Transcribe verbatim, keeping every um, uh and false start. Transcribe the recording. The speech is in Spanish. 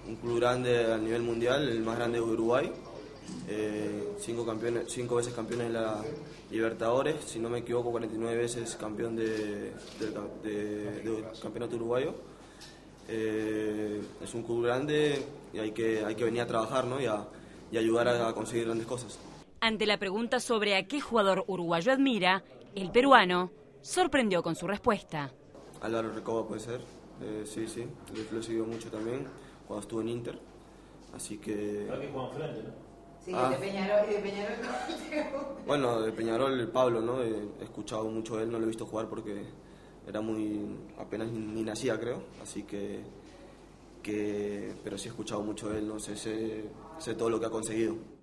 un club grande a nivel mundial, el más grande de Uruguay. Eh, cinco, campeones, cinco veces campeones de la Libertadores, si no me equivoco, cuarenta y nueve veces campeón de, de, de, de campeonato uruguayo. Eh, es un club grande y hay que, hay que venir a trabajar, ¿no? y, a, y ayudar a, a conseguir grandes cosas. Ante la pregunta sobre a qué jugador uruguayo admira, el peruano sorprendió con su respuesta. Álvaro Recoba puede ser, eh, sí, sí, lo he seguido mucho también cuando estuve en Inter, así que... Ahora que juegan frente, ¿no? Sí, ah. de Peñarol y de Peñarol no. Bueno, de Peñarol, el Pablo, ¿no? He escuchado mucho de él, no lo he visto jugar porque era muy... apenas ni nacía, creo, así que... que pero sí he escuchado mucho de él, no sé, sé, sé todo lo que ha conseguido.